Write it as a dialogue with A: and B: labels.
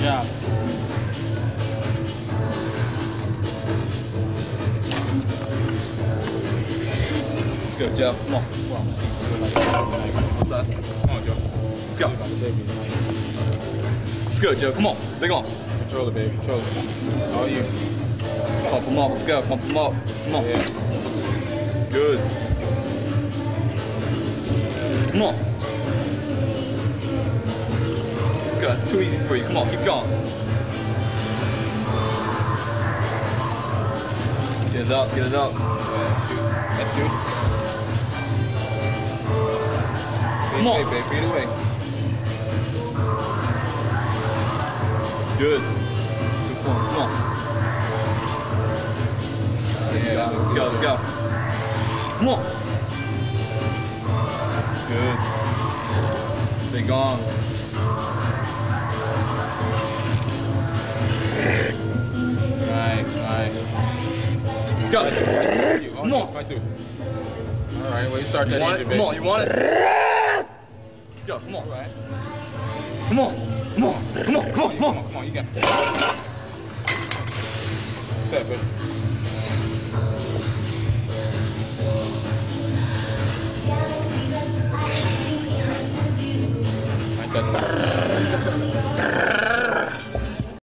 A: job.
B: Let's go, Joe. Come on. What's that? Come on, Joe. Let's go. Let's go, Joe. Come on. Big arms.
A: Control it, baby. Control it. All you.
B: Pump them up. Let's go. Pump them up. Come on.
A: Yeah.
B: Good. Come on. Let's go. It's too easy for you. Come on. Keep going. Get it up. Get it up.
A: Let's shoot.
B: Come on.
A: Baby. Feed away.
B: Good. Good form. Come on.
A: Yeah.
B: Let's go. Let's go. Come on. Good. Big arms.
A: Right.
B: Let's go.
A: Come on. Right through. All right. Well, you start that engine, baby.
B: Come on. You want it? Let's go. Come on.
A: All right.
B: Come on. Come on. Come on. Come on. Come on.
A: Come on. You got it. Set, baby. Like that.